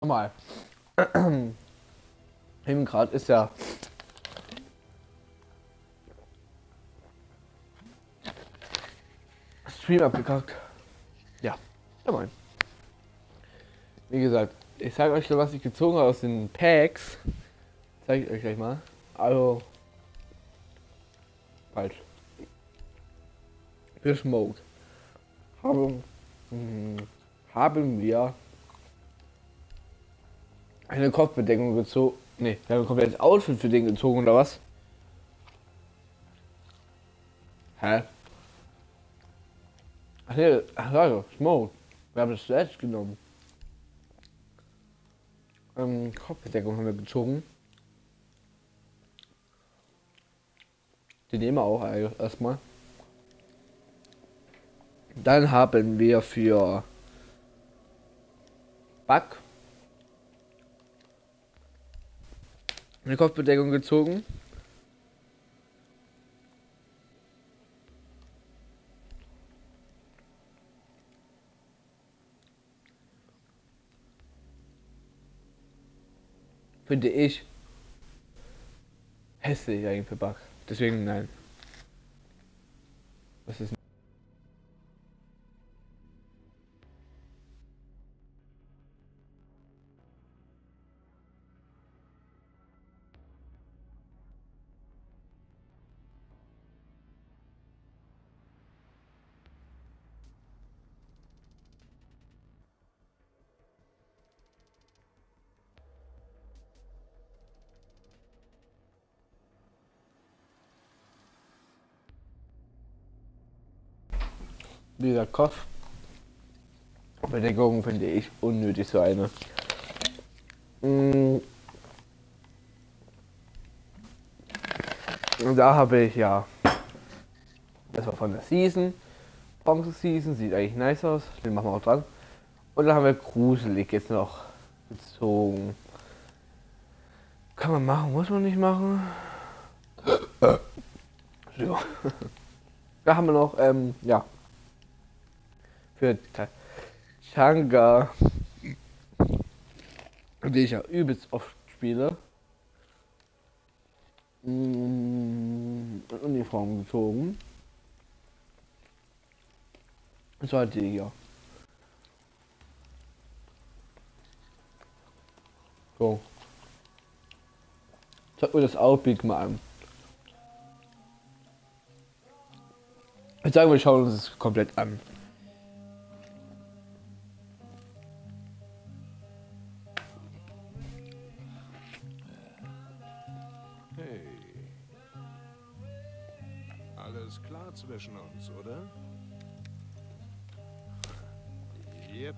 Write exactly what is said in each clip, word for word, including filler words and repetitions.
Nochmal. Eben gerade ist ja Stream abgekackt. Ja, ja moin. Wie gesagt, ich sage euch, was ich gezogen habe aus den Packs. Zeige ich euch gleich mal. Also falsch. Für Smoke haben, hm, haben wir eine Kopfbedeckung gezogen. Ne, wir haben ein komplettes Outfit für den gezogen oder was? Hä? Ach ne, ach also, Smoke. Wir haben das zuletzt genommen. Ähm, Kopfbedeckung haben wir gezogen. Die nehmen wir auch erstmal. Dann haben wir für Bug eine Kopfbedeckung gezogen. Finde ich hässlich eigentlich für Bug. Deswegen nein. Was ist dieser Kopfbedeckung finde ich unnötig so eine. Mm. Und da habe ich ja, das war von der Season, Bronze Season, sieht eigentlich nice aus, den machen wir auch dran. Und dann haben wir gruselig jetzt noch gezogen. Kann man machen, muss man nicht machen. So. Da haben wir noch, ähm, ja, für Changa, die ich ja übelst oft spiele, in Uniform gezogen. Das war die hier. So. Schaut mir das Outfit mal an. Ich sage, wir schauen uns das komplett an. Hey. Alles klar zwischen uns, oder? Yep.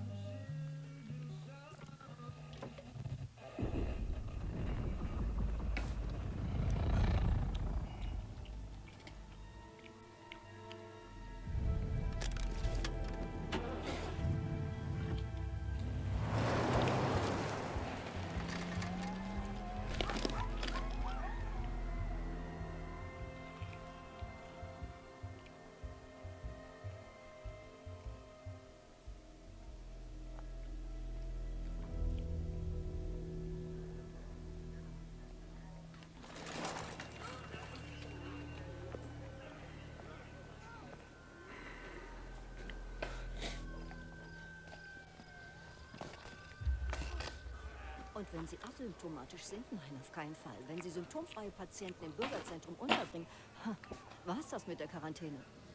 Und wenn Sie asymptomatisch sind, nein, auf keinen Fall. Wenn Sie symptomfreie Patienten im Bürgerzentrum unterbringen, war es das mit der Quarantäne?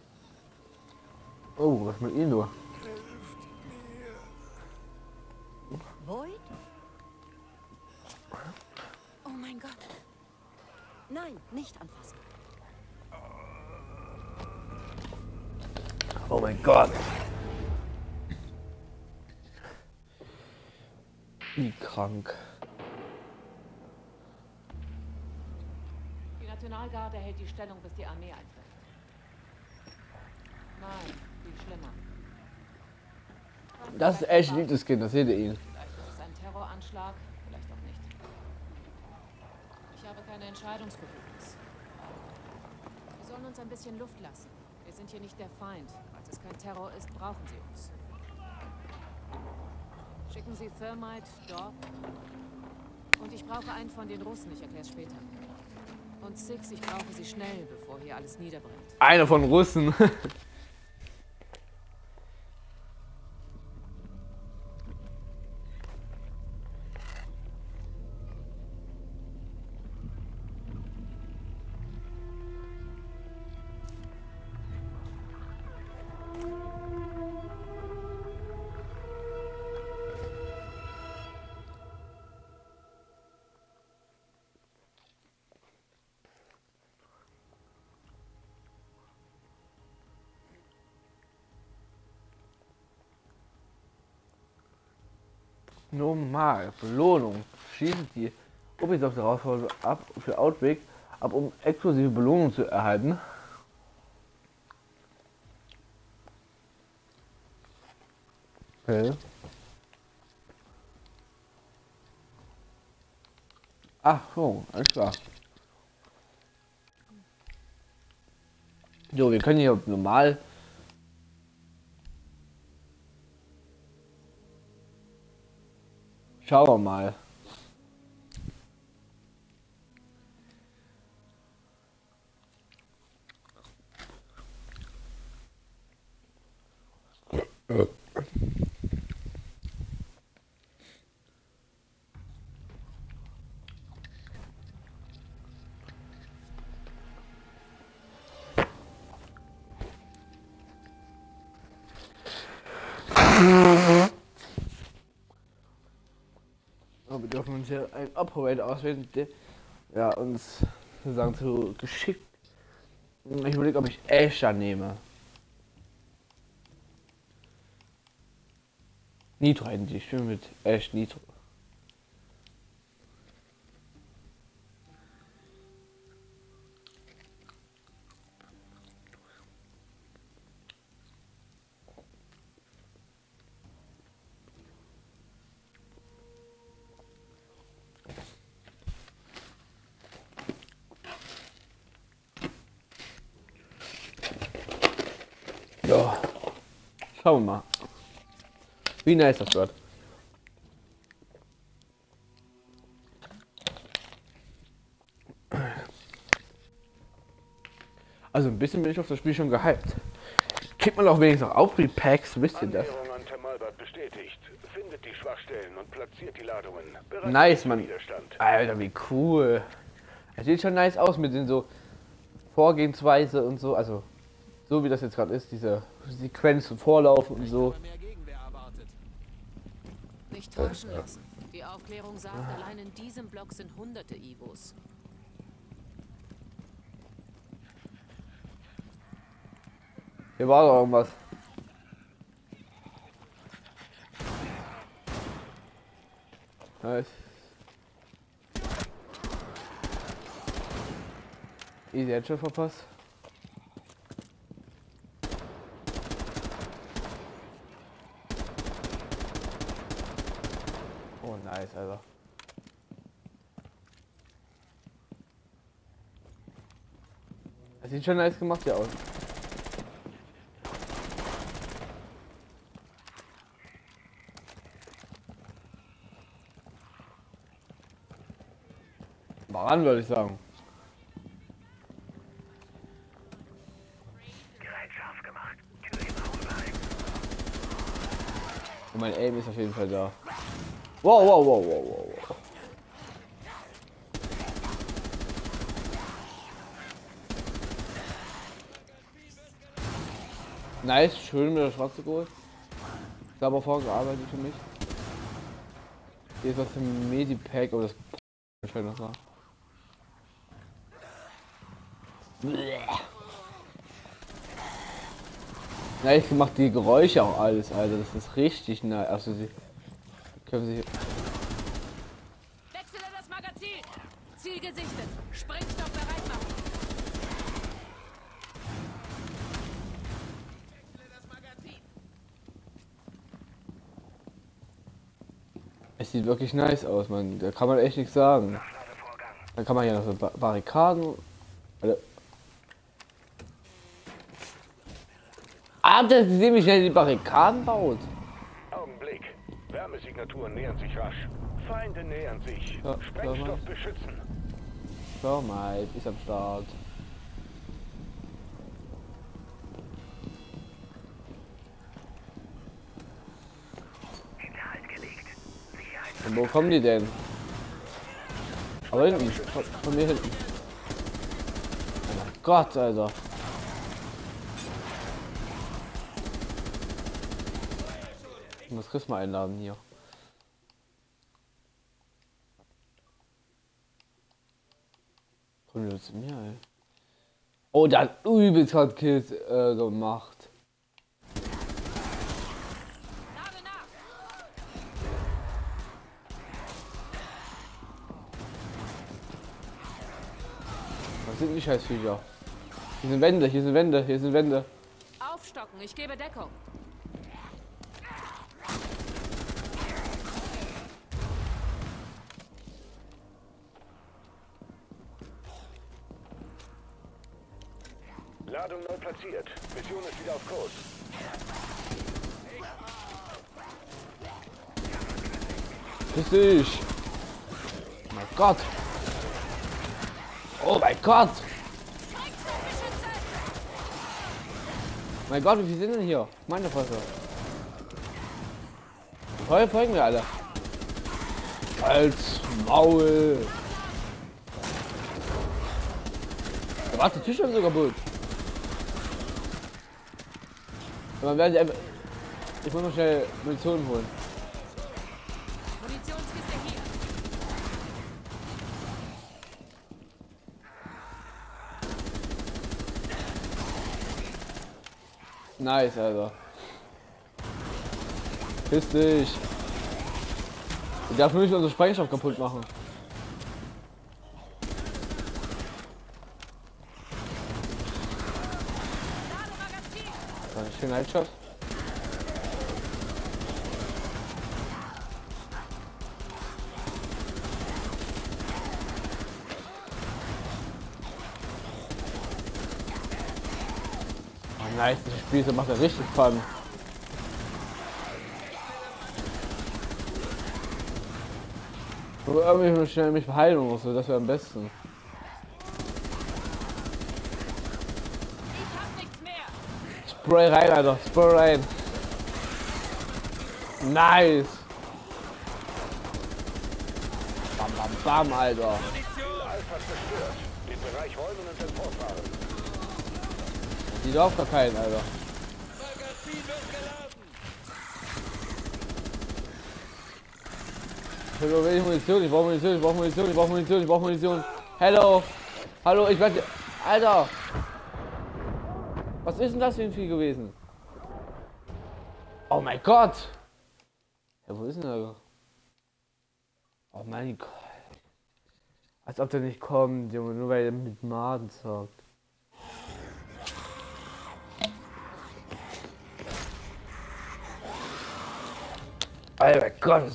Oh, was mit Ihnen nur? Void? Oh mein Gott. Nein, nicht anfassen. Oh mein Gott. Wie krank. Die Nationalgarde hält die Stellung, bis die Armee eintrifft. Nein, viel schlimmer. Das ist echt nicht das Kind, das seht ihr ihn. Vielleicht ist es ein Terroranschlag, vielleicht auch nicht. Ich habe keine Entscheidungsbefugnis. Wir sollen uns ein bisschen Luft lassen. Wir sind hier nicht der Feind. Falls es kein Terror ist, brauchen sie uns. Schicken Sie Thermite, Dog. Und ich brauche einen von den Russen, ich erkläre es später. Und Six, ich brauche sie schnell, bevor hier alles niederbrennt. Einer von Russen. Normal. Belohnung. Schießen die Ubisoft Herausforderung ab für Outbreak ab, um exklusive Belohnung zu erhalten. Okay. Ach so, alles klar. So, wir können hier normal schauen wir mal. Wir dürfen uns hier einen Operator auswählen, der ja, uns sozusagen zu geschickt. Ich überlege, ob ich Asher nehme. Nitro eigentlich, ich spiele mit Ash Nitro. Ja, schauen wir mal, wie nice das wird. Also ein bisschen bin ich auf das Spiel schon gehypt. Kriegt man auch wenigstens noch Outbreak-Packs, wisst ihr das? Annäherung an Tamalbat bestätigt. Findet die Schwachstellen und platziert die Ladungen. Bereit Nice, zum Mann. Widerstand. Alter, wie cool. Es sieht schon nice aus mit den so Vorgehensweise und so, also so wie das jetzt gerade ist, diese Sequenz und Vorlauf und so. Nicht täuschen lassen. Die Aufklärung sagt, allein in diesem Block sind hunderte Ivos. Hier war doch irgendwas. Nice. Easy Headshot verpasst. Oh nice, Alter. Das sieht schon nice gemacht hier aus. Mal ran, würde ich sagen. Und mein Aim ist auf jeden Fall da. Wow, wow, wow, wow, wow, wow. Nice, schön mit der schwarze Gold. Sauber vorgearbeitet für mich. Hier ist was für ein Medipack, aber das kann noch sagen. Nice gemacht, die Geräusche auch alles, Alter. Das ist richtig nice. Also sie können sich. Wechsle das Magazin! Ziel gesichtet! Sprengstoff bereit machen! Wechsle das Magazin! Es sieht wirklich nice aus, man. Da kann man echt nichts sagen. Dann kann man ja noch so Ba- Barrikaden. Alter. Habt ihr gesehen, wie schnell die Barrikaden baut? Augenblick. Wärmes Signaturen nähern sich rasch. Feinde nähern sich. Ja, Sprengstoff beschützen. So, Mike ist am Start. Und wo kommen die denn? Aber hinten, von, von mir hinten. Oh mein Gott, Alter. Ich muss Chris mal einladen hier. Komm jetzt zu mir, ey. Oh, der hat übelst hart Kills äh, gemacht. Was sind die Scheißviecher? Hier sind Wände, hier sind Wände, hier sind Wände. Aufstocken, ich gebe Deckung. Ladung neu platziert. Mission ist wieder auf Kurs. Grüß dich. Oh mein Gott. Oh mein Gott. Mein Gott, wie viele sind denn hier? Meine Fresse. Heute folgen wir alle. Als Maul. Da war der Tisch schon so kaputt. Man werden einfach. Ich muss noch schnell Munition holen. Munitionskiste hier. Nice, Alter. Piss dich. Ich darf nicht unseren Sprengstoff kaputt machen. Schön Headshot. Oh nice, das Spiel macht ja richtig Fun. Nur irgendwie schnell mich heilen muss, das wäre am besten. Spray rein, Alter. Spray rein. Nice. Bam, bam, bam, Alter. Alpha zerstört. Den Bereich räumen und dann fortfahren. Die darf gar keinen, Alter. Ich hab nur wenig Munition, ich brauch Munition, ich brauch Munition, ich brauch Munition, ich brauch Munition. Hello. Hallo, ich werde. Alter. Was ist denn das für ein Vieh gewesen? Oh mein Gott! Ja, wo ist denn der? Oh mein Gott. Als ob der nicht kommt, Junge, nur weil er mit Maden zockt. Oh mein Gott!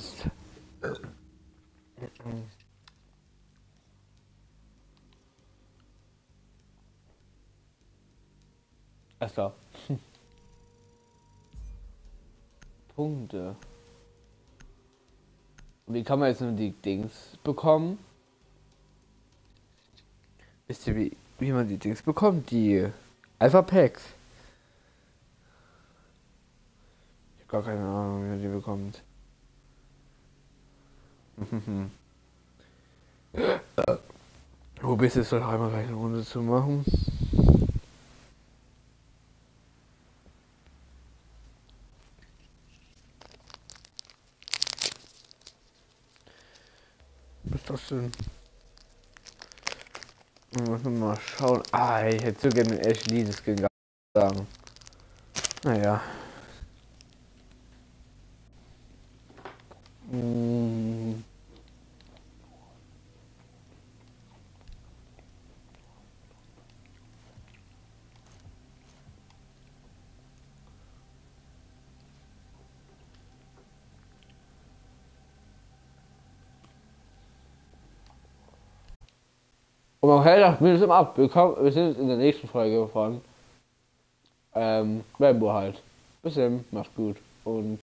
Alles klar. Punkte. Wie kann man jetzt nur die Dings bekommen? Wisst ihr, wie, wie man die Dings bekommt? Die Alpha Packs. Ich habe gar keine Ahnung, wie man die bekommt. Wo bist du? Soll einmal gleich eine Runde zu machen? Was ist das denn? Muss man mal schauen. Ah, ich hätte so gerne den Ashley das Skin sagen. Naja. Hm. Und okay, das Bild ist im Ab. Wir, kommen, wir sind in der nächsten Folge von ähm, Rambo halt. Bis dann, macht's gut und